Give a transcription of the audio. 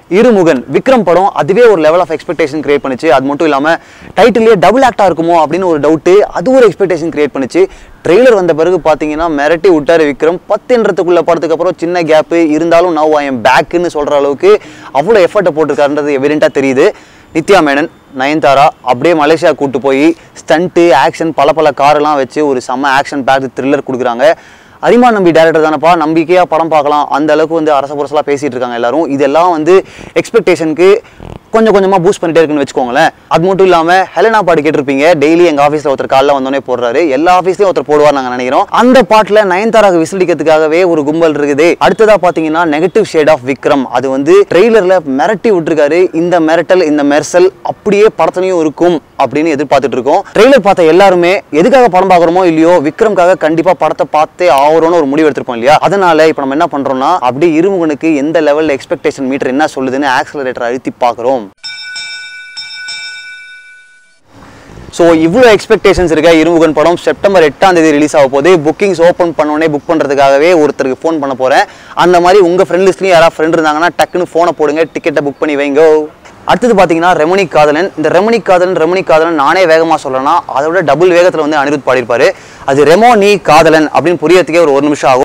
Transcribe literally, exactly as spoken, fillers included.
Iru Mugan, Vikram படம் அதுவே ஒரு level of expectation create பண்ணிச்சு. அது மட்டும் இல்லாம டைட்டிலே டபுள் ஆக்டா இருக்குமோ அப்படினு ஒரு டவுட், அது ஒரு எக்ஸ்பெக்டேஷன் கிரியேட் பண்ணிச்சு. ட்ரெய்லர் வந்த பிறகு பாத்தீங்கன்னா மிரட்டி விட்டாரு விக்ரம். பத்து என்றதுக்குள்ள படத்துக்கு அப்புறம் சின்ன கேப் இருந்தாலும் now I am back ன்னு சொல்ற அளவுக்கு அவ்வளவு எஃபர்ட் போட்டுருக்காருன்றது எவிடென்ட்டா தெரியுது. Nithya Menen, Nayantara அப்படியே மலேசியா கூட்டி போய் ஸ்டண்ட், ஆக்ஷன் பல பல காரெல்லாம் வச்சு ஒரு செம ஆக்ஷன் பேக்டு த்ரில்லர் கொடுக்குறாங்க. அரிமா நம்பி டைரக்டர் தானப்பா, நம்பிக்கையா படம் பார்க்கலாம் அந்த அளவுக்கு வந்து அரச புரசலா பேசிட்டு இருக்காங்க எல்லாரும். இதெல்லாம் வந்து எக்ஸ்பெக்டேஷனுக்கு கொஞ்சம் கொஞ்சமா பூஸ்ட் பண்ணிட்டே இருக்குன்னு வச்சுக்கோங்களேன். அது மட்டும் இல்லாம ஹெலனா பாட்டு கேட்டிருப்பீங்க, டெய்லி எங்க ஆஃபீஸ்ல ஒருத்தர் காலைல வந்தோடனே போடுறாரு, எல்லா ஆஃபீஸ்லயும் ஒருத்தர் போடுவார் நாங்க நினைக்கிறோம். அந்த பாட்டுல நயன்தாராக்கு விசிலிக்கிறதுக்காகவே ஒரு கும்பல் இருக்குது. அடுத்ததா பாத்தீங்கன்னா நெகட்டிவ் ஷேட் ஆஃப் விக்ரம், அது வந்து ட்ரெய்லர்ல மிரட்டி விட்டுருக்காரு. இந்த மிரட்டல் இந்த மெர்சல் அப்படியே படத்துலயும் இருக்கும் அப்படின்னு எதிர்பார்த்துட்டு இருக்கோம். ட்ரெய்லர் பார்த்த எல்லாருமே எதுக்காக படம் பார்க்குறோமோ இல்லையோ விக்ரம்காக கண்டிப்பா படத்தை பார்த்தே ஆவரோன்னு ஒரு முடிவு எடுத்திருப்போம் இல்லையா. அதனால இப்ப நம்ம என்ன பண்றோம்னா அப்படியே இருமுகனுக்கு எந்த லெவல்ல எக்ஸ்பெக்டேஷன் மீட்டர் என்ன சொல்லுதுன்னு ஆக்சலரேட்டர் அழுத்தி பார்க்குறோம். ஸோ இவ்வளோ எக்ஸ்பெக்டேஷன்ஸ் இருக்க இருமுகன் படம் செப்டம்பர் எட்டாம் தேதி ரிலீஸ் ஆக போது. புக்கிங்ஸ் ஓப்பன் பண்ணோடனே புக் பண்ணுறதுக்காகவே ஒருத்தருக்கு ஃபோன் பண்ண போகிறேன். அந்த மாதிரி உங்கள் ஃப்ரெண்ட் லிஸ்ட்லையும் யாராவது ஃப்ரெண்ட் இருந்தாங்கன்னா டக்குன்னு ஃபோனை போடுங்க, டிக்கெட்டை புக் பண்ணி வைங்க. அடுத்தது பார்த்தீங்கன்னா ரெமணி காதலன். இந்த ரெமணி காதலன் ரெமணி காதலன் நானே வேகமாக சொல்லலாம், அதோட டபுள் வேகத்தில் வந்து அனிருத் பாடியிருப்பாரு. அது ரெமோ நீ காதலன் அப்படின்னு புரியறதுக்கே ஒரு ஒரு நிமிஷம் ஆகும்.